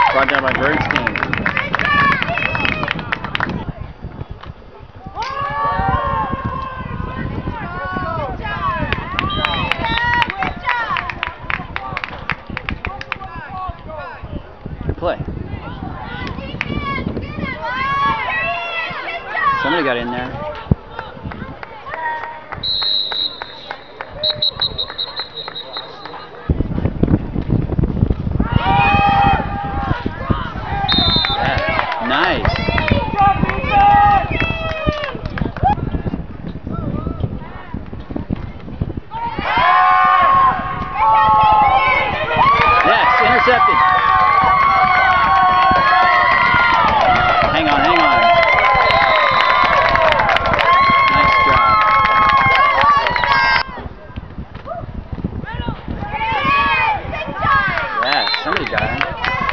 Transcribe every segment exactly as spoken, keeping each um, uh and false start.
Brought down by Bernstein. Good play. Somebody got in there. Nice. Yes, intercepted. Hang on, hang on. Nice job. Yeah, somebody got him.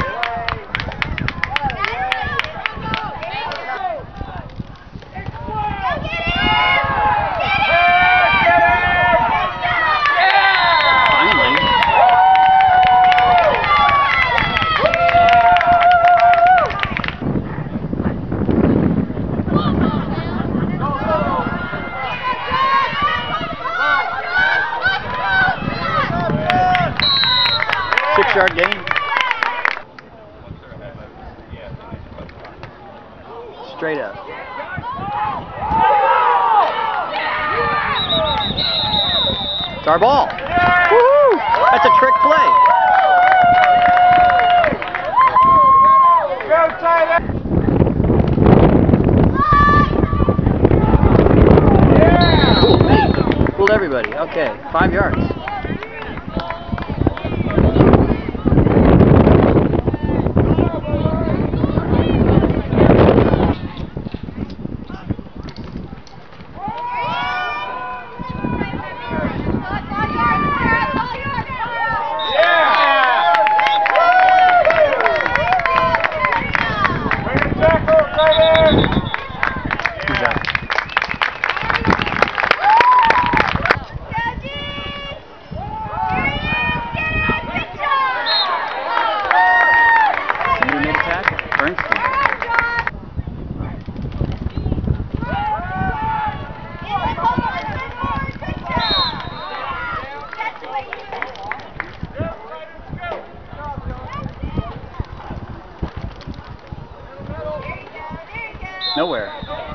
Six yard gain. Straight up. It's our ball. Woohoo! That's a trick play. Yeah. Fooled everybody. Okay, five yards. Nowhere.